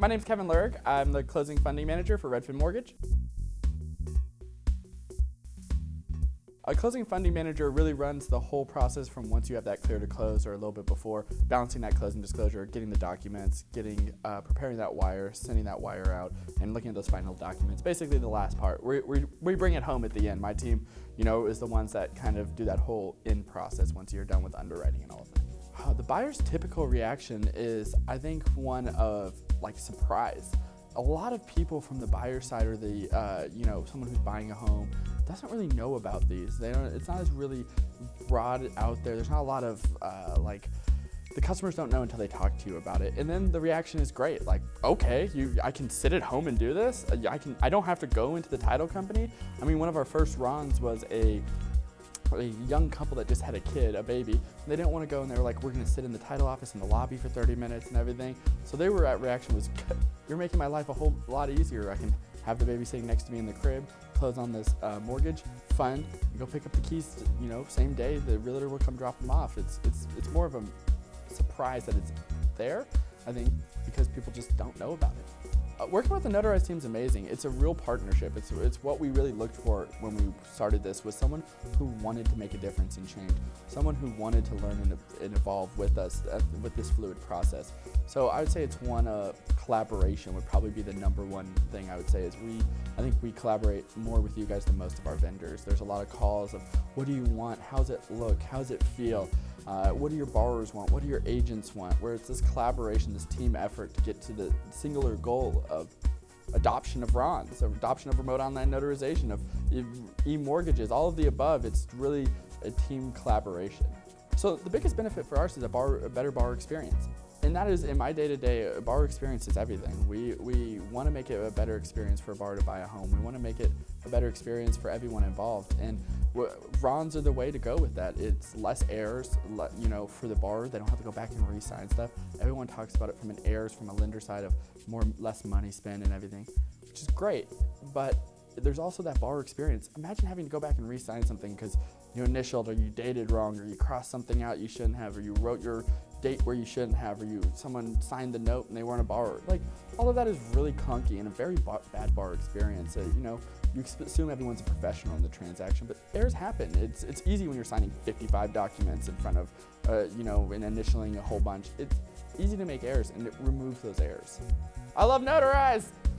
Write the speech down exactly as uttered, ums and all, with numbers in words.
My name's Kevin Lurg. I'm the closing funding manager for Redfin Mortgage. A closing funding manager really runs the whole process from once you have that clear to close or a little bit before, balancing that closing disclosure, getting the documents, getting uh, preparing that wire, sending that wire out, and looking at those final documents. Basically the last part. We, we, we bring it home at the end. My team, you know, is the ones that kind of do that whole end process once you're done with underwriting and all of that. Uh, the buyer's typical reaction is, I think, one of like surprise. A lot of people from the buyer side or the, uh, you know, someone who's buying a home doesn't really know about these. They don't, it's not as really broad out there. There's not a lot of, uh, like, the customers don't know until they talk to you about it. And then the reaction is great. Like, okay, you, I can sit at home and do this. I can, I don't have to go into the title company. I mean, one of our first runs was a, a young couple that just had a kid, a baby. They didn't want to go, and they were like, we're gonna sit in the title office in the lobby for thirty minutes and everything. So they were at reaction was, you're making my life a whole lot easier. I can have the baby sitting next to me in the crib, close on this uh, mortgage, fund, go pick up the keys, you know, same day, the realtor will come drop them off. It's, it's, it's more of a surprise that it's there, I think, because people just don't know about it. Uh, working with the notarized team is amazing. It's a real partnership. It's, it's what we really looked for when we started this, was someone who wanted to make a difference and change, someone who wanted to learn and, and evolve with us uh, with this fluid process. So I would say it's one, uh, collaboration would probably be the number one thing I would say is we, I think we collaborate more with you guys than most of our vendors. There's a lot of calls of what do you want, how's it look, how's it feel, uh, what do your borrowers want, what do your agents want, where it's this collaboration, this team effort to get to the singular goal of adoption of R O N, so adoption of remote online notarization, of e-mortgages, all of the above. It's really a team collaboration. So the biggest benefit for us is a, bar, a better borrower experience. And that is, in my day-to-day, -day, borrower experience is everything. We, we want to make it a better experience for a borrower to buy a home. We want to make it a better experience for everyone involved. And R O Ns are the way to go with that. It's less errors, you know, for the borrower. They don't have to go back and re-sign stuff. Everyone talks about it from an errors from a lender side of more, less money spent and everything, which is great. But there's also that borrower experience. Imagine having to go back and re-sign something because you initialed or you dated wrong or you crossed something out you shouldn't have, or you wrote your date where you shouldn't have, or you someone signed the note and they weren't a borrower. Like, all of that is really clunky and a very bad borrower experience. Uh, you know, you assume everyone's a professional in the transaction, but errors happen. It's it's easy when you're signing fifty-five documents in front of, uh, you know, and initialing a whole bunch. It's easy to make errors, and it removes those errors. I love Notarize!